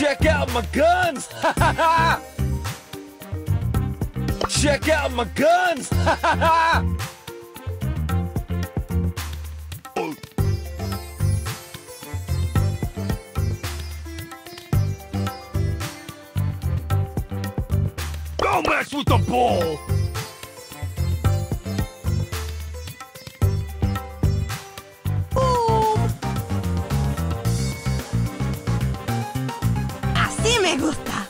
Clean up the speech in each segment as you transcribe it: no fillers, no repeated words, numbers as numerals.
Check out my guns! Check out my guns! Don't mess with the ball! Así me gusta.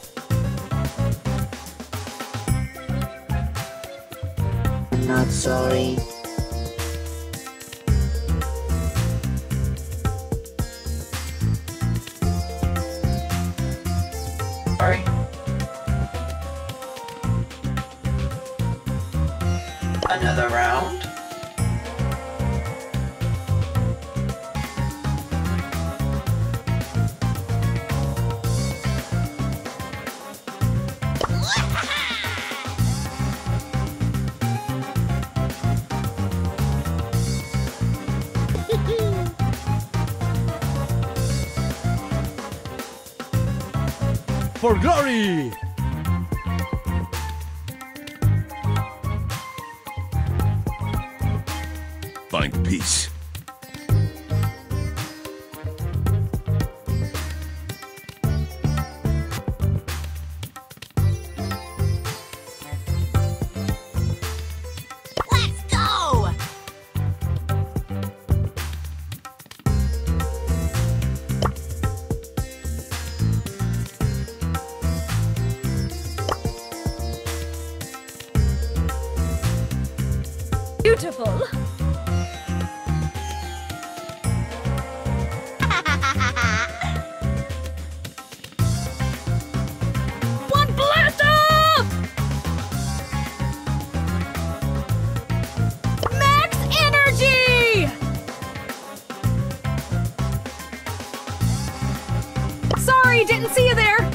Not sorry. Sorry. Another round. For glory! Find peace. Let's go! Beautiful. One blast off! Max energy! Sorry, didn't see you there.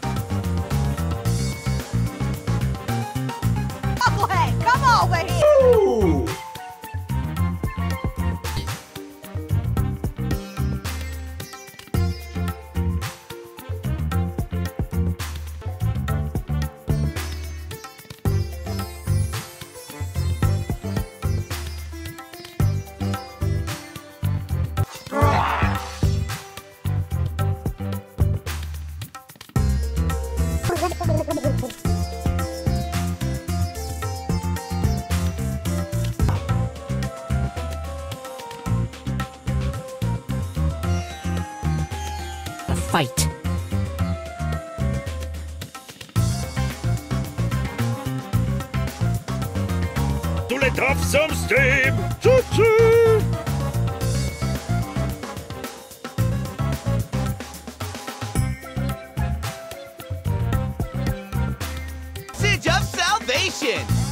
Oh, hey, come over here. Ooh. Fight. To let off some steam! Choo-choo! Message of salvation.